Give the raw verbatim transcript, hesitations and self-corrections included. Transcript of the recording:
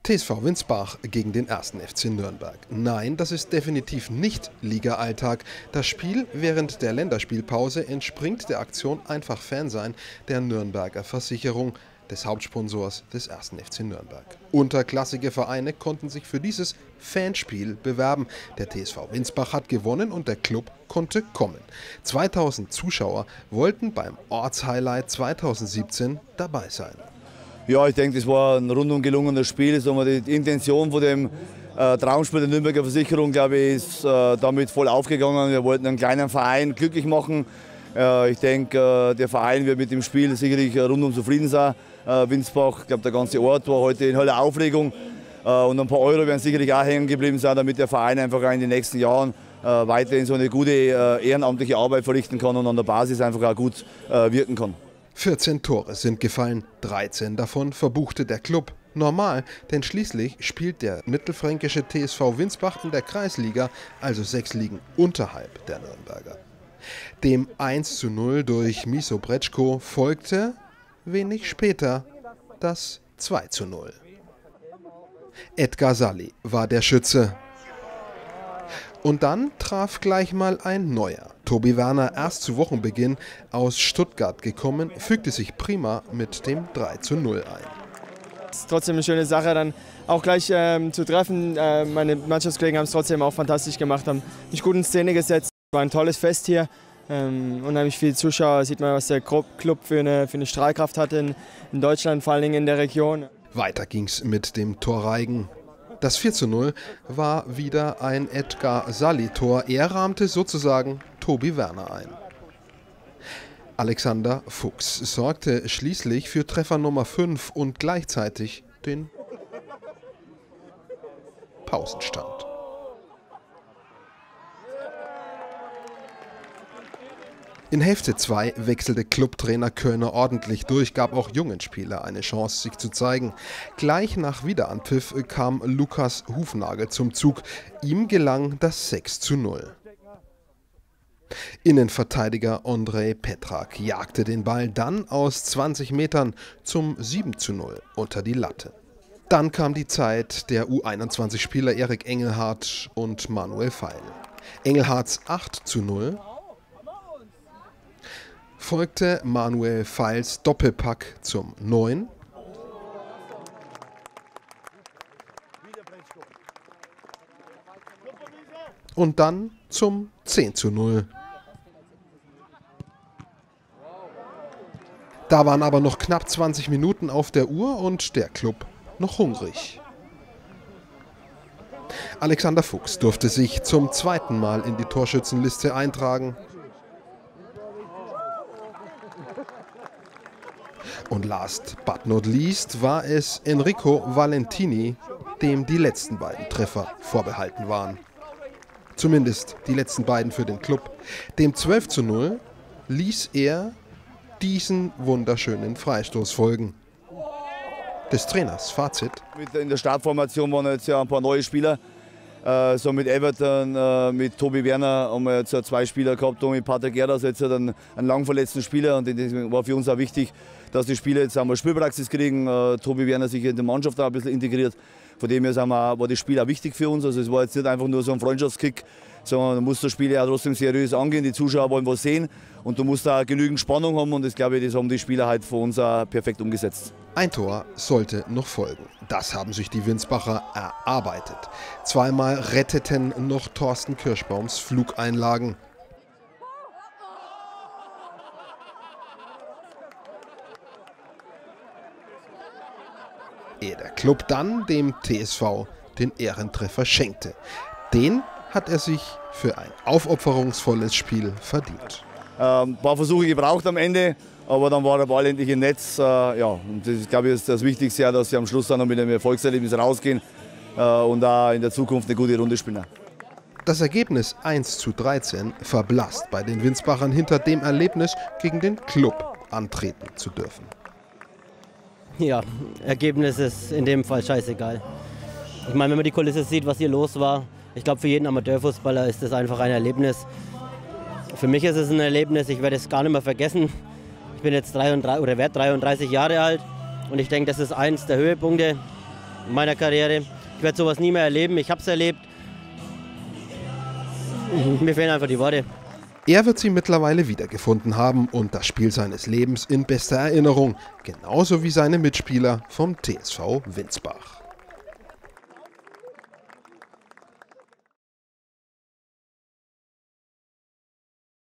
T S V Winsbach gegen den ersten F C Nürnberg. Nein, das ist definitiv nicht Liga-Alltag. Das Spiel während der Länderspielpause entspringt der Aktion Einfach Fan sein der Nürnberger Versicherung, des Hauptsponsors des ersten F C Nürnberg. Unterklassige Vereine konnten sich für dieses Fanspiel bewerben. Der T S V Winsbach hat gewonnen und der Club konnte kommen. zweitausend Zuschauer wollten beim Ortshighlight zweitausendsiebzehn dabei sein. Ja, ich denke, das war ein rundum gelungenes Spiel. Die Intention von dem äh, Traumspiel der Nürnberger Versicherung, glaube ich, ist äh, damit voll aufgegangen. Wir wollten einen kleinen Verein glücklich machen. Äh, ich denke, äh, der Verein wird mit dem Spiel sicherlich äh, rundum zufrieden sein. Äh, Winsbach, ich glaube, der ganze Ort war heute in voller Aufregung. Äh, und ein paar Euro werden sicherlich auch hängen geblieben sein, damit der Verein einfach in den nächsten Jahren äh, weiterhin so eine gute äh, ehrenamtliche Arbeit verrichten kann und an der Basis einfach auch gut äh, wirken kann. vierzehn Tore sind gefallen, dreizehn davon verbuchte der Club. Normal, denn schließlich spielt der mittelfränkische T S V Winsbach in der Kreisliga, also sechs Ligen unterhalb der Nürnberger. Dem eins zu null durch Miso Bretschko folgte wenig später das zwei zu null. Edgar Salli war der Schütze. Und dann traf gleich mal ein neuer. Tobi Werner, erst zu Wochenbeginn aus Stuttgart gekommen, fügte sich prima mit dem drei zu null ein. Es ist trotzdem eine schöne Sache, dann auch gleich ähm, zu treffen. Äh, meine Mannschaftskollegen haben es trotzdem auch fantastisch gemacht, haben mich gut in Szene gesetzt. Es war ein tolles Fest hier. Ähm, unheimlich viele Zuschauer, sieht man, was der Club für eine, für eine Strahlkraft hat in, in Deutschland, vor allen Dingen in der Region. Weiter ging's mit dem Torreigen. Das vier zu null war wieder ein Edgar Salli-Tor. Er rahmte sozusagen Tobi Werner ein. Alexander Fuchs sorgte schließlich für Treffer Nummer fünf und gleichzeitig den Pausenstand. In Hälfte zwei wechselte Clubtrainer Kölner ordentlich durch, gab auch jungen Spielern eine Chance, sich zu zeigen. Gleich nach Wiederanpfiff kam Lukas Hufnagel zum Zug. Ihm gelang das sechs zu null. Innenverteidiger Ondrej Petrak jagte den Ball dann aus zwanzig Metern zum sieben zu null unter die Latte. Dann kam die Zeit der U einundzwanzig-Spieler Erik Engelhardt und Manuel Feil. Engelhardts acht zu null folgte Manuel Feils Doppelpack zum neun. Und dann zum zehn zu null. Da waren aber noch knapp zwanzig Minuten auf der Uhr und der Club noch hungrig. Alexander Fuchs durfte sich zum zweiten Mal in die Torschützenliste eintragen. Und last but not least war es Enrico Valentini, dem die letzten beiden Treffer vorbehalten waren. Zumindest die letzten beiden für den Club. Dem zwölf zu null ließ er diesen wunderschönen Freistoß folgen. Des Trainers Fazit. In der Startformation waren jetzt ja ein paar neue Spieler. Äh, so mit Everton, äh, mit Tobi Werner haben wir jetzt zwei Spieler gehabt, und mit Patrick Gerdas jetzt einen, einen lang verletzten Spieler. Und deswegen war für uns auch wichtig, dass die Spieler jetzt einmal Spielpraxis kriegen. Äh, Tobi Werner sich in die Mannschaft auch ein bisschen integriert. Von dem her sind wir, war das Spiel auch wichtig für uns. Also es war jetzt nicht einfach nur so ein Freundschaftskick, sondern du musst das Spiel ja trotzdem seriös angehen. Die Zuschauer wollen was sehen und du musst da genügend Spannung haben. Und das, glaube ich, das haben die Spieler halt für uns auch perfekt umgesetzt. Ein Tor sollte noch folgen. Das haben sich die Winsbacher erarbeitet. Zweimal retteten noch Thorsten Kirschbaums Flugeinlagen. Ehe der Club dann dem T S V den Ehrentreffer schenkte. Den hat er sich für ein aufopferungsvolles Spiel verdient. Ähm, ein paar Versuche gebraucht am Ende, aber dann war der Ball endlich im Netz. Äh, ja, und das ist, glaube ich, ist das Wichtigste, dass sie am Schluss dann noch mit einem Erfolgserlebnis rausgehen äh, und da in der Zukunft eine gute Runde spielen. Das Ergebnis eins zu dreizehn verblasst bei den Winsbachern hinter dem Erlebnis, gegen den Club antreten zu dürfen. Ja, Ergebnis ist in dem Fall scheißegal. Ich meine, wenn man die Kulisse sieht, was hier los war, ich glaube, für jeden Amateurfußballer ist das einfach ein Erlebnis. Für mich ist es ein Erlebnis, ich werde es gar nicht mehr vergessen. Ich bin jetzt dreiunddreißig oder werde dreiunddreißig Jahre alt und ich denke, das ist eins der Höhepunkte meiner Karriere. Ich werde sowas nie mehr erleben. Ich habe es erlebt. Mir fehlen einfach die Worte. Er wird sie mittlerweile wiedergefunden haben und das Spiel seines Lebens in bester Erinnerung, genauso wie seine Mitspieler vom T S V Winsbach.